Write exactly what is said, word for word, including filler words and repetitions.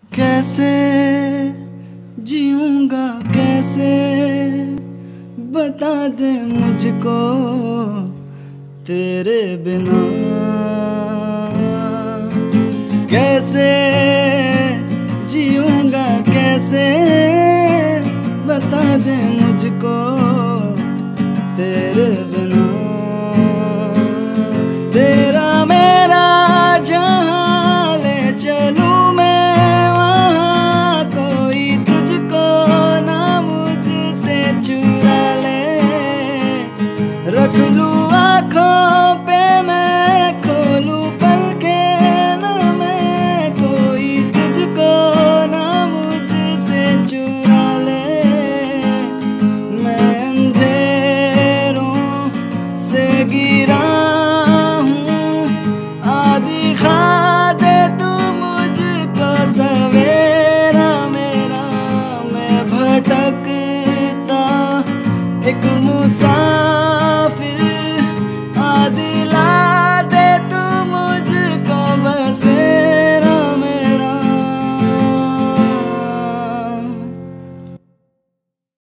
कैसे जीऊंगा कैसे, बता दे मुझको तेरे बिना। कैसे जीऊंगा कैसे, बता दे मुझको तेरे बिना। तेरा मेरा जहाँ ले चलूं मैं, वहाँ कोई तुझको ना मुझसे चुरा ले। रख लूं आँखों पे मैं, खोलूं पलकें ना मैं, कोई तुझको ना मुझसे चुरा ले। मैं अंधेरों से गिरा हूँ, आदि खा दे तू मुझको सवेरा मेरा। मैं भटकता एक मुसाफिर, आदि